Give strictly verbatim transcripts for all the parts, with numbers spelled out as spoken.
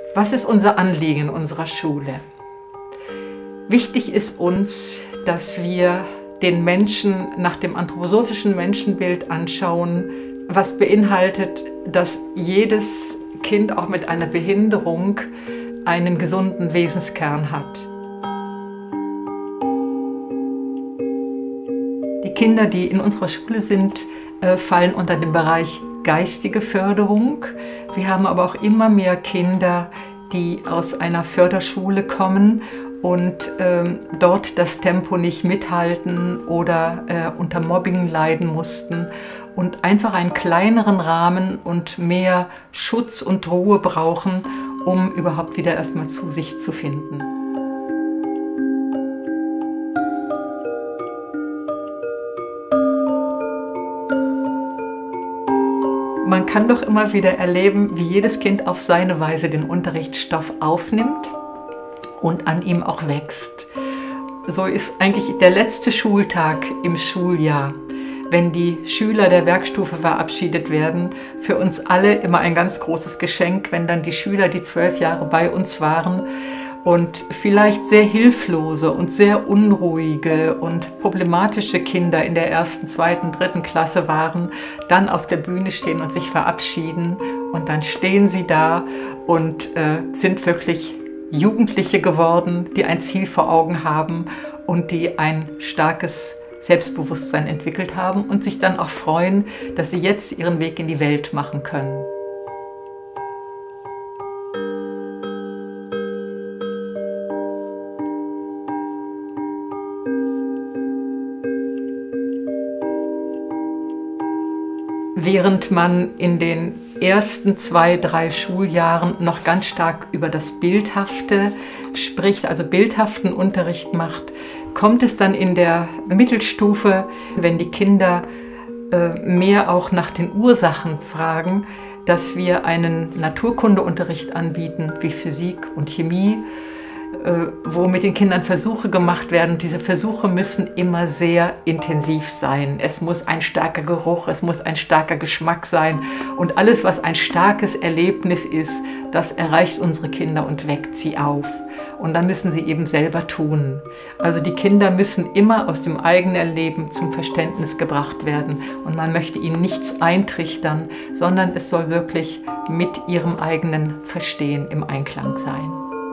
Was ist unser Anliegen in unserer Schule? Wichtig ist uns, dass wir den Menschen nach dem anthroposophischen Menschenbild anschauen, was beinhaltet, dass jedes Kind auch mit einer Behinderung einen gesunden Wesenskern hat. Die Kinder, die in unserer Schule sind, fallen unter den Bereich geistige Förderung. Wir haben aber auch immer mehr Kinder, die aus einer Förderschule kommen und äh, dort das Tempo nicht mithalten oder äh, unter Mobbing leiden mussten und einfach einen kleineren Rahmen und mehr Schutz und Ruhe brauchen, um überhaupt wieder erstmal zu sich zu finden. Man kann doch immer wieder erleben, wie jedes Kind auf seine Weise den Unterrichtsstoff aufnimmt und an ihm auch wächst. So ist eigentlich der letzte Schultag im Schuljahr, wenn die Schüler der Werkstufe verabschiedet werden, für uns alle immer ein ganz großes Geschenk, wenn dann die Schüler, die zwölf Jahre bei uns waren und vielleicht sehr hilflose und sehr unruhige und problematische Kinder in der ersten, zweiten, dritten Klasse waren, dann auf der Bühne stehen und sich verabschieden. Und dann stehen sie da und äh, sind wirklich Jugendliche geworden, die ein Ziel vor Augen haben und die ein starkes Selbstbewusstsein entwickelt haben und sich dann auch freuen, dass sie jetzt ihren Weg in die Welt machen können. Während man in den ersten zwei, drei Schuljahren noch ganz stark über das Bildhafte spricht, also bildhaften Unterricht macht, kommt es dann in der Mittelstufe, wenn die Kinder äh, mehr auch nach den Ursachen fragen, dass wir einen Naturkundeunterricht anbieten, wie Physik und Chemie, wo mit den Kindern Versuche gemacht werden. Diese Versuche müssen immer sehr intensiv sein. Es muss ein starker Geruch, es muss ein starker Geschmack sein. Und alles, was ein starkes Erlebnis ist, das erreicht unsere Kinder und weckt sie auf. Und dann müssen sie eben selber tun. Also die Kinder müssen immer aus dem eigenen Erleben zum Verständnis gebracht werden. Und man möchte ihnen nichts eintrichtern, sondern es soll wirklich mit ihrem eigenen Verstehen im Einklang sein.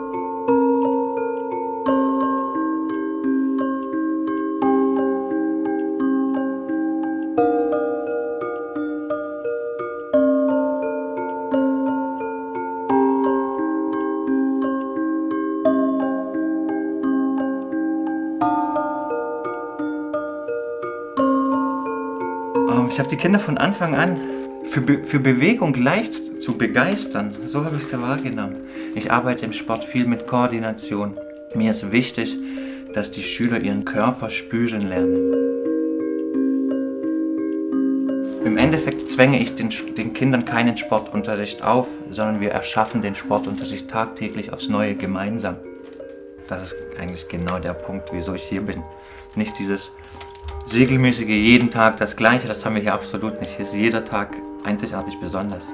Ich habe die Kinder von Anfang an für, Be für Bewegung leicht zu begeistern. So habe ich es wahrgenommen. Ich arbeite im Sport viel mit Koordination. Mir ist wichtig, dass die Schüler ihren Körper spüren lernen. Im Endeffekt zwänge ich den, den Kindern keinen Sportunterricht auf, sondern wir erschaffen den Sportunterricht tagtäglich aufs Neue gemeinsam. Das ist eigentlich genau der Punkt, wieso ich hier bin. Nicht dieses regelmäßige, jeden Tag das Gleiche, das haben wir hier absolut nicht. Hier ist jeder Tag einzigartig besonders.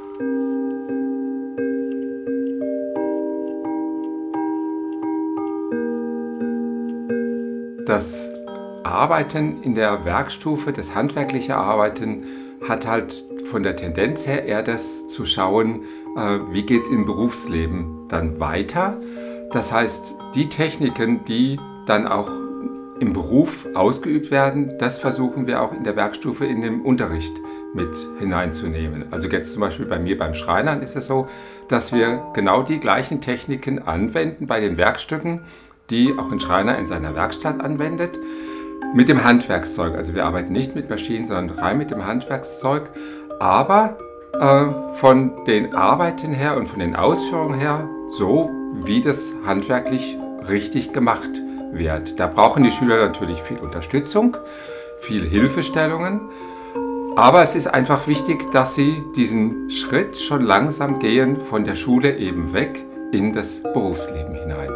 Das Arbeiten in der Werkstufe, das handwerkliche Arbeiten, hat halt von der Tendenz her eher das zu schauen, wie geht es im Berufsleben dann weiter. Das heißt, die Techniken, die dann auch im Beruf ausgeübt werden, das versuchen wir auch in der Werkstufe in den Unterricht mit hineinzunehmen. Also jetzt zum Beispiel bei mir beim Schreinern ist es so, dass wir genau die gleichen Techniken anwenden bei den Werkstücken, die auch ein Schreiner in seiner Werkstatt anwendet, mit dem Handwerkszeug. Also wir arbeiten nicht mit Maschinen, sondern rein mit dem Handwerkszeug, aber äh, von den Arbeiten her und von den Ausführungen her so, wie das handwerklich richtig gemacht wird. Da brauchen die Schüler natürlich viel Unterstützung, viel Hilfestellungen, aber es ist einfach wichtig, dass sie diesen Schritt schon langsam gehen von der Schule eben weg in das Berufsleben hinein.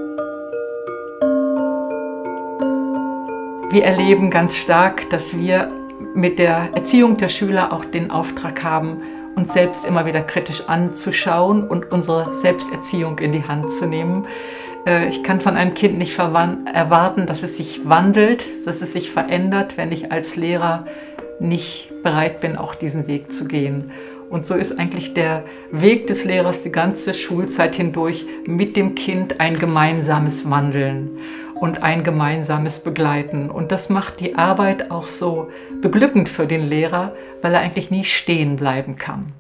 Wir erleben ganz stark, dass wir mit der Erziehung der Schüler auch den Auftrag haben, uns selbst immer wieder kritisch anzuschauen und unsere Selbsterziehung in die Hand zu nehmen. Ich kann von einem Kind nicht erwarten, dass es sich wandelt, dass es sich verändert, wenn ich als Lehrer nicht bereit bin, auch diesen Weg zu gehen. Und so ist eigentlich der Weg des Lehrers die ganze Schulzeit hindurch mit dem Kind ein gemeinsames Wandeln und ein gemeinsames Begleiten. Und das macht die Arbeit auch so beglückend für den Lehrer, weil er eigentlich nie stehen bleiben kann.